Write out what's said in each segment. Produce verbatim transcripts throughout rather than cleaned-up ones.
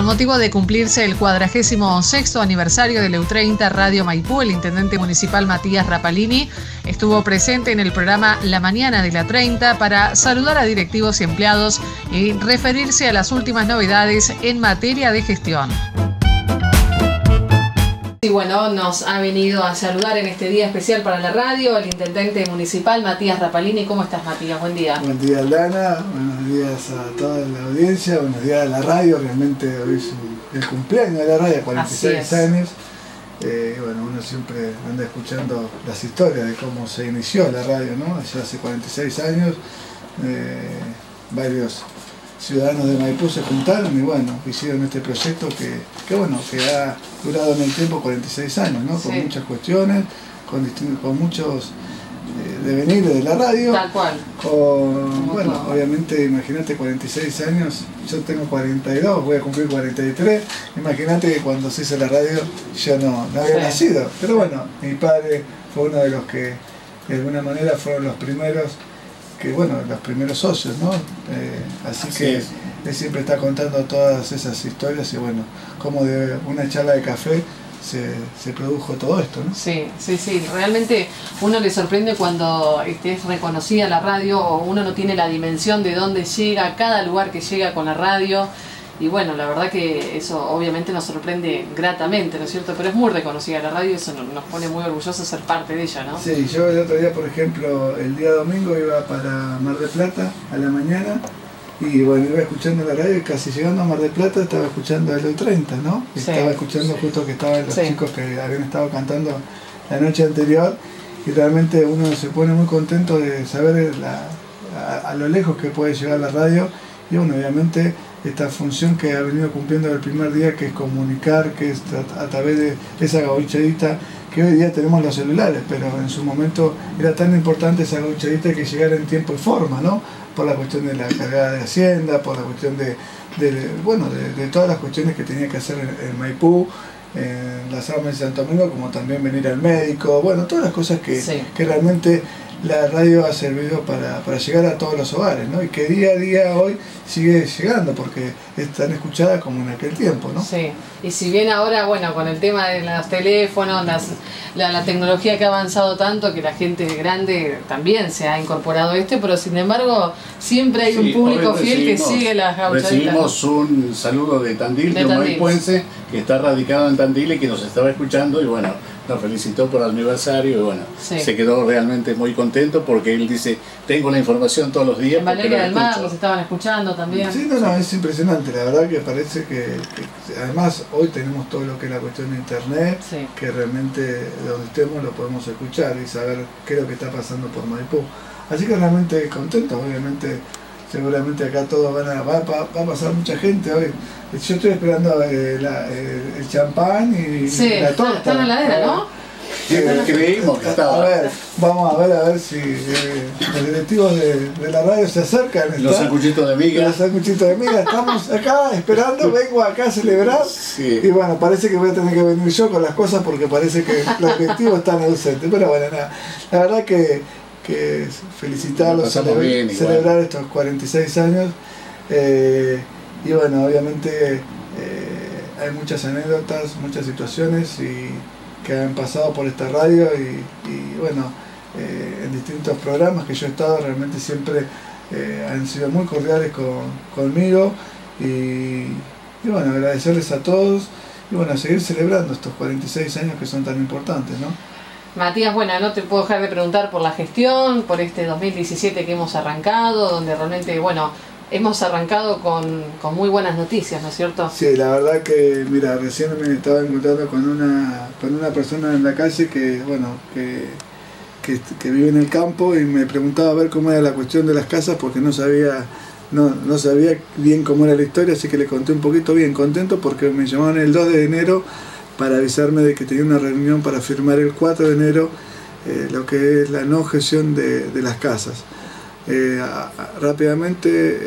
Con motivo de cumplirse el cuadragésimo sexto aniversario del E U treinta Radio Maipú, el intendente municipal Matías Rapalini estuvo presente en el programa La Mañana de la treinta para saludar a directivos y empleados y referirse a las últimas novedades en materia de gestión. Y bueno, nos ha venido a saludar en este día especial para la radio el intendente municipal Matías Rapalini. ¿Cómo estás, Matías? Buen día. Buen día, Lana. Buenos días a toda la audiencia. Buenos días a la radio. Realmente hoy es el cumpleaños de la radio, cuarenta y seis años. Eh, bueno, uno siempre anda escuchando las historias de cómo se inició la radio, ¿no? Allá hace cuarenta y seis años, eh, varios ciudadanos de Maipú se juntaron y bueno, hicieron este proyecto que, que bueno, que ha durado en el tiempo cuarenta y seis años, ¿no? Con sí. muchas cuestiones, con, con muchos eh, devenires de la radio. Tal cual. Con, bueno, todo. Obviamente, imagínate, cuarenta y seis años, yo tengo cuarenta y dos, voy a cumplir cuarenta y tres, imagínate que cuando se hizo la radio yo no, no había sí. nacido, pero bueno, mi padre fue uno de los que de alguna manera fueron los primeros que bueno, los primeros socios, ¿no? Eh, así, así que es. Él siempre está contando todas esas historias y bueno, como de una charla de café se, se produjo todo esto, ¿no? Sí, sí, sí, realmente uno le sorprende cuando este, es reconocida la radio o uno no tiene la dimensión de dónde llega, a cada lugar que llega con la radio. Y bueno, la verdad que eso obviamente nos sorprende gratamente, ¿no es cierto? Pero es muy reconocida la radio y eso nos pone muy orgullosos ser parte de ella, ¿no? Sí, yo el otro día, por ejemplo, el día domingo iba para Mar del Plata a la mañana y bueno, iba escuchando la radio y casi llegando a Mar del Plata estaba escuchando el E U treinta, ¿no? Sí, estaba escuchando justo que estaban los sí. chicos que habían estado cantando la noche anterior y realmente uno se pone muy contento de saber la, a, a lo lejos que puede llegar la radio y bueno, obviamente esta función que ha venido cumpliendo el primer día, que es comunicar, que es a, a través de esa gauchadita, que hoy día tenemos los celulares, pero en su momento era tan importante esa gauchadita que llegara en tiempo y forma, ¿no? Por la cuestión de la cargada de Hacienda, por la cuestión de, de bueno, de, de todas las cuestiones que tenía que hacer en, en Maipú, en las armas de Santo Domingo, como también venir al médico, bueno, todas las cosas que, sí. que realmente la radio ha servido para, para llegar a todos los hogares, ¿no? Y que día a día hoy sigue llegando porque es tan escuchada como en aquel tiempo, ¿no? Sí, y si bien ahora, bueno, con el tema de los teléfonos, las, la, la tecnología que ha avanzado tanto, que la gente grande también se ha incorporado a esto, pero sin embargo siempre hay sí, un público fiel que sigue las gauchaditas. Recibimos un saludo de Tandil, de un maipuense que está radicado en Tandil y que nos estaba escuchando y bueno, nos felicitó por el aniversario y bueno, sí. se quedó realmente muy contento porque él dice, tengo la información todos los días. En Valeria del Mar nos estaban escuchando también. Sí, no, no, es impresionante, la verdad que parece que, que además hoy tenemos todo lo que es la cuestión de internet, sí. que realmente de donde estemos lo podemos escuchar y saber qué es lo que está pasando por Maipú. Así que realmente contento, obviamente, seguramente acá todos van a, va, va, va a pasar mucha gente hoy. Yo estoy esperando eh, la, eh, el champán y sí, la torta. Está en la heladera, ¿no? Sí, creímos que estaba. A ver, vamos a ver a ver si eh, los directivos de, de la radio se acercan. Los sanguchitos de miga. Los sanguchitos de miga. Estamos acá esperando, vengo acá a celebrar. Sí. Y bueno, parece que voy a tener que venir yo con las cosas porque parece que los directivos están ausentes. Pero bueno, nada, la verdad que, que felicitarlos, celebrar, bien, celebrar estos cuarenta y seis años. Eh, y bueno, obviamente eh, hay muchas anécdotas, muchas situaciones y que han pasado por esta radio y, y bueno, eh, en distintos programas que yo he estado realmente siempre eh, han sido muy cordiales con, conmigo y, y bueno, agradecerles a todos y bueno, seguir celebrando estos cuarenta y seis años que son tan importantes, ¿no? Matías, bueno, no te puedo dejar de preguntar por la gestión, por este dos mil diecisiete que hemos arrancado, donde realmente, bueno, hemos arrancado con, con muy buenas noticias, ¿no es cierto? Sí, la verdad que, mira, recién me estaba encontrando con una, con una persona en la calle que, bueno, que, que, que vive en el campo y me preguntaba a ver cómo era la cuestión de las casas porque no sabía, no, no sabía bien cómo era la historia, así que le conté un poquito bien contento porque me llamaron el dos de enero para avisarme de que tenía una reunión para firmar el cuatro de enero eh, lo que es la no gestión de, de las casas. Eh, a, a, rápidamente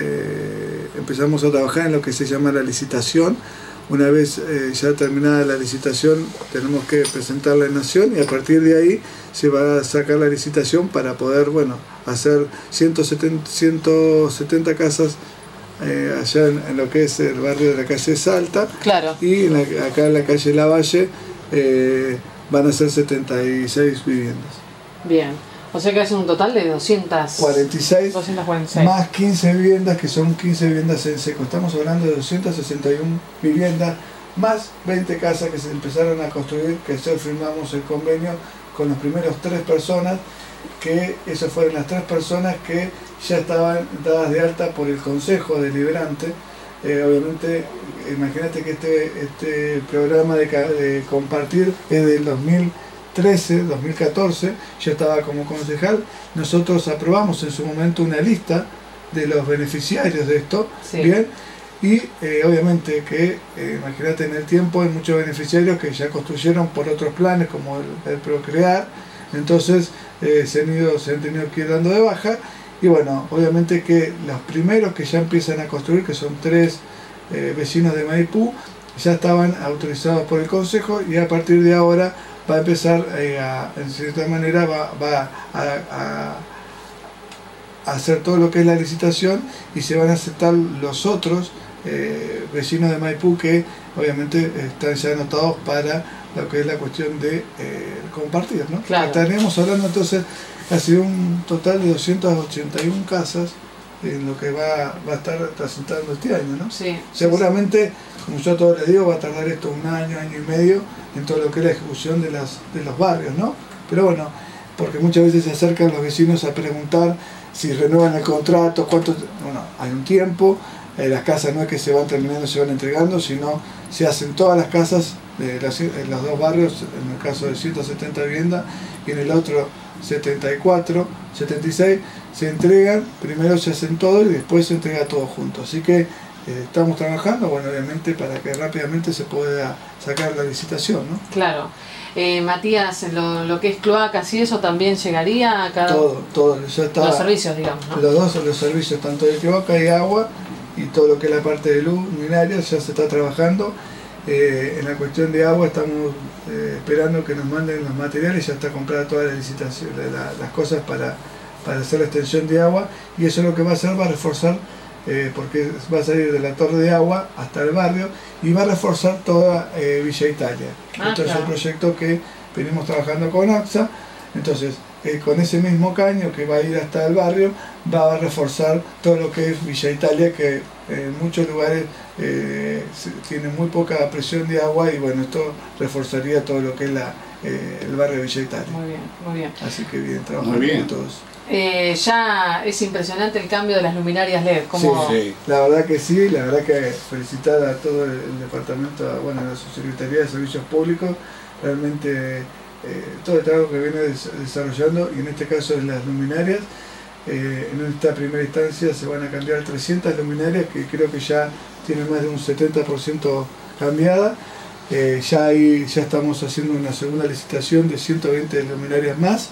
eh, empezamos a trabajar en lo que se llama la licitación. Una vez eh, ya terminada la licitación tenemos que presentarla en Nación y a partir de ahí se va a sacar la licitación para poder, bueno, hacer ciento setenta casas eh, allá en, en lo que es el barrio de la calle Salta. Claro. Y en la, acá en la calle Lavalle eh, van a ser setenta y seis viviendas. Bien. O sea que es un total de doscientas cuarenta y seis, doscientas cuarenta y seis. Más quince viviendas, que son quince viviendas en seco. Estamos hablando de doscientas sesenta y una viviendas, más veinte casas que se empezaron a construir, que ayer firmamos el convenio con las primeras tres personas, que esas fueron las tres personas que ya estaban dadas de alta por el Consejo Deliberante. Eh, obviamente, imagínate que este, este programa de, de compartir es del dos mil trece, dos mil catorce, yo estaba como concejal. Nosotros aprobamos en su momento una lista de los beneficiarios de esto, sí. Bien, y eh, obviamente que, eh, imagínate, en el tiempo hay muchos beneficiarios que ya construyeron por otros planes, como el, el Procrear, entonces eh, se, han ido, se han tenido que ir dando de baja, y bueno, obviamente que los primeros que ya empiezan a construir, que son tres eh, vecinos de Maipú, ya estaban autorizados por el Consejo, y a partir de ahora va a empezar, eh, a, en cierta manera, va, va a, a, a hacer todo lo que es la licitación, y se van a aceptar los otros eh, vecinos de Maipú que obviamente están ya anotados para lo que es la cuestión de eh, compartir, ¿no? Claro. Estaríamos hablando entonces casi un total de doscientas ochenta y una casas en lo que va, va a estar transitando este año, ¿no? Sí, seguramente, como yo a todos les digo, va a tardar esto un año, año y medio en todo lo que es la ejecución de, las, de los barrios, ¿no? Pero bueno, porque muchas veces se acercan los vecinos a preguntar si renuevan el contrato, cuánto... Bueno, hay un tiempo, eh, las casas no es que se van terminando, se van entregando, sino se hacen todas las casas de las, en los dos barrios, en el caso de ciento setenta viviendas y en el otro setenta y cuatro, setenta y seis, se entregan, primero se hacen todo y después se entrega todo junto. Así que eh, estamos trabajando, bueno, obviamente para que rápidamente se pueda sacar la licitación, ¿no? Claro. Eh, Matías, lo, lo que es cloacas y eso también llegaría a cada... Todo, todo, ya está. Los servicios, digamos, ¿no? Los dos, los servicios, tanto de cloaca y agua, y todo lo que es la parte de luz, luminaria, ya se está trabajando. Eh, en la cuestión de agua estamos eh, esperando que nos manden los materiales, ya está comprada toda la licitación, la, las cosas para, para hacer la extensión de agua, y eso lo que va a hacer va a reforzar, eh, porque va a salir de la torre de agua hasta el barrio y va a reforzar toda eh, Villa Italia. Ah, Esto claro. Es un proyecto que venimos trabajando con AXA, entonces eh, con ese mismo caño que va a ir hasta el barrio va a reforzar todo lo que es Villa Italia, que en muchos lugares eh, tiene muy poca presión de agua, y bueno, esto reforzaría todo lo que es la, eh, el barrio de Villa Italia. Muy bien, muy bien. Así que bien, trabajando con todos. Eh, ya es impresionante el cambio de las luminarias L E D. ¿Cómo? Sí, sí, la verdad que sí, la verdad que felicitar a todo el, el departamento, bueno, a la Subsecretaría de Servicios Públicos, realmente eh, todo el trabajo que viene des desarrollando, y en este caso en las luminarias. Eh, en esta primera instancia se van a cambiar trescientas luminarias, que creo que ya tienen más de un setenta por ciento cambiada. Eh, ya, hay, ya estamos haciendo una segunda licitación de ciento veinte luminarias más,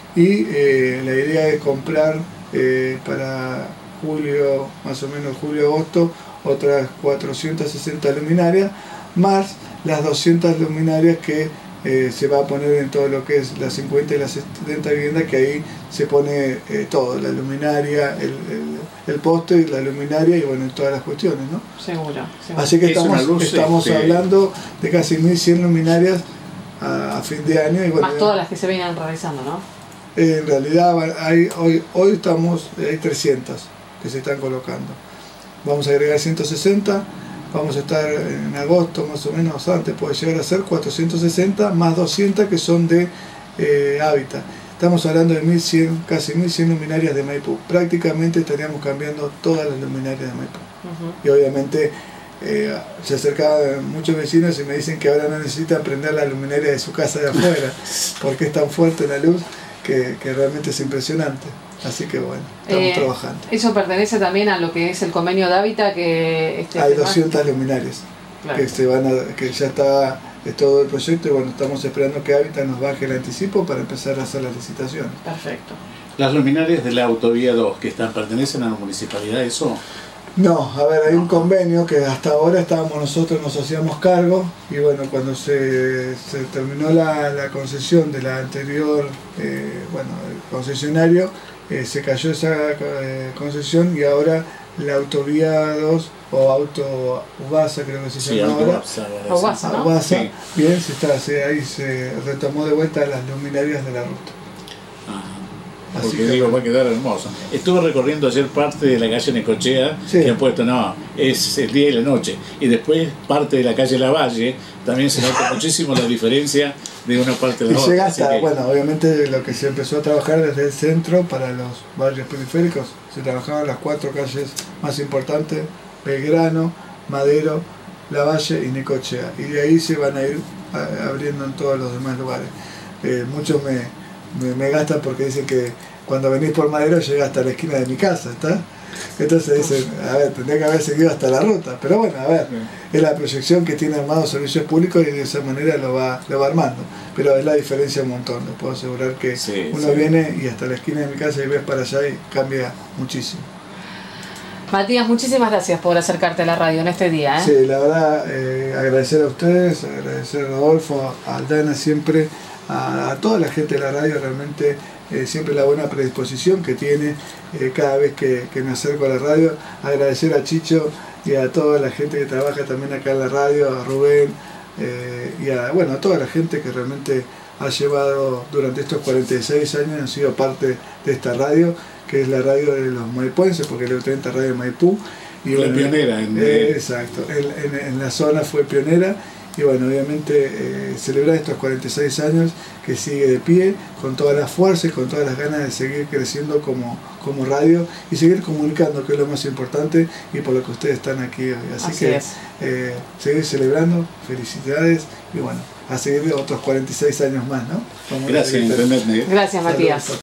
y eh, la idea es comprar eh, para julio, más o menos julio-agosto, otras cuatrocientas sesenta luminarias, más las doscientas luminarias que Eh, se va a poner en todo lo que es las cincuenta y las setenta viviendas, que ahí se pone eh, todo, la luminaria, el, el, el poste y la luminaria, y bueno, todas las cuestiones, ¿no? Seguro, seguro. Así que estamos, estamos este... hablando de casi mil cien luminarias a, a fin de año. Y bueno, más todas las que se venían realizando, ¿no? Eh, en realidad hay, hoy, hoy estamos, hay trescientas que se están colocando. Vamos a agregar ciento sesenta. Vamos a estar en agosto más o menos, antes puede llegar a ser cuatrocientas sesenta más doscientas que son de eh, hábitat. Estamos hablando de mil cien, casi mil cien luminarias de Maipú. Prácticamente estaríamos cambiando todas las luminarias de Maipú. Uh-huh. Y obviamente eh, se acercaban muchos vecinos y me dicen que ahora no necesitan prender la luminaria de su casa de afuera, porque es tan fuerte la luz que, que realmente es impresionante. Así que bueno, estamos eh, trabajando. Eso pertenece también a lo que es el convenio de hábitat, que este hay doscientas luminarias, claro, que se van a, que ya está es todo el proyecto, y bueno, estamos esperando que Hábitat nos baje el anticipo para empezar a hacer las licitaciones. Perfecto. Las luminarias de la autovía dos que están pertenecen a la municipalidad, ¿eso? No, a ver, hay un convenio que hasta ahora estábamos nosotros, nos hacíamos cargo, y bueno, cuando se, se terminó la, la concesión de la anterior, eh, bueno, el concesionario, Eh, se cayó esa eh, concesión, y ahora la autovía dos o auto Ubasa, creo que se sí, llama ahora. Ubasa, ¿no? Ubasa, sí. Bien, se está, se, ahí se retomó de vuelta las luminarias de la ruta. Ah, Así porque que, digo, va a quedar hermoso. Estuve recorriendo ayer parte de la calle Necochea, sí. que han puesto, no, es el día y la noche. Y después parte de la calle Lavalle, también se nota muchísimo la diferencia de una parte a la y otra. llega hasta, que... bueno, obviamente lo que se empezó a trabajar desde el centro para los barrios periféricos, se trabajaban las cuatro calles más importantes, Belgrano, Madero, Lavalle y Necochea. Y de ahí se van a ir abriendo en todos los demás lugares. Eh, muchos me... Me, me gastan porque dicen que cuando venís por Madero llega hasta la esquina de mi casa, ¿está? Entonces dicen, a ver, tendría que haber seguido hasta la ruta, pero bueno, a ver, es la proyección que tiene armado Servicios Públicos y de esa manera lo va, lo va armando, pero es la diferencia un montón, les puedo asegurar que sí, uno sí. viene y hasta la esquina de mi casa y ves para allá y cambia muchísimo. Matías, muchísimas gracias por acercarte a la radio en este día. ¿eh? Sí, la verdad, eh, agradecer a ustedes, agradecer a Rodolfo, a Aldana siempre, a, a toda la gente de la radio, realmente eh, siempre la buena predisposición que tiene eh, cada vez que, que me acerco a la radio. Agradecer a Chicho y a toda la gente que trabaja también acá en la radio, a Rubén eh, y a, bueno, a toda la gente que realmente ha llevado durante estos cuarenta y seis años, han sido parte de esta radio, que es la radio de los maipuenses, porque le treinta Radio Maipú. Y la bueno, pionera. En, eh, exacto, en, en, en la zona fue pionera. Y bueno, obviamente eh, celebrar estos cuarenta y seis años que sigue de pie, con toda la fuerza y con todas las ganas de seguir creciendo como, como radio y seguir comunicando, que es lo más importante y por lo que ustedes están aquí hoy. Así, Así que eh, seguir celebrando, felicidades y bueno, a seguir otros cuarenta y seis años más, ¿no? Gracias, Gracias, Matías.